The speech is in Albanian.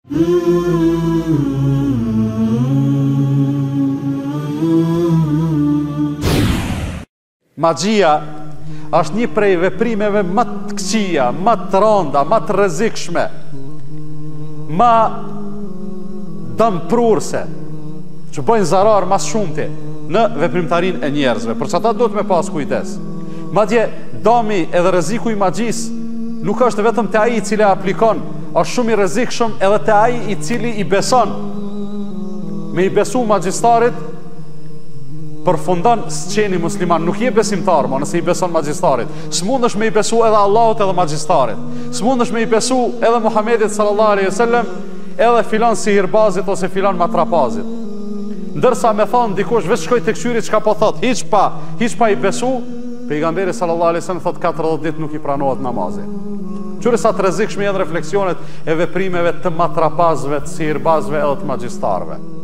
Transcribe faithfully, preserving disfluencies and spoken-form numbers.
Magjia është një prej veprimeve më të këqija, më të rënda, më të rrezikshme, më dëmprurse, që bëjnë zarar mas shumëti në veprimtarin e njerëzve. Për çata duhet me pas kujdes. Madje dëmi edhe rreziku i magjisë nuk është vetëm te ai i cili aplikon, është shumë i rrezikshëm edhe te ai i cili i beson. Me i besu magjistarit përfundon s'qeni musliman, nuk je besimtar, ma nëse i beson magjistarit. S'mundesh me i besu edhe Allahut edhe magjistarit. S'mundesh me i besu edhe Muhamedit sallallahu alaihi wasallam, edhe filan sihirbazit ose filan matrapazit. Ndërsa me thonë dikush veç shkoj tek qyri çka po thot, hiç pa, hiç pa i besu, pejgamberi sallallahu alaihi wasallam thot katërdhjetë ditë nuk i pranohet namazi. Qyri sa të rrezikshme janë refleksionet e veprimeve të matrapazëve, të sihirbazëve edhe të magjistarëve.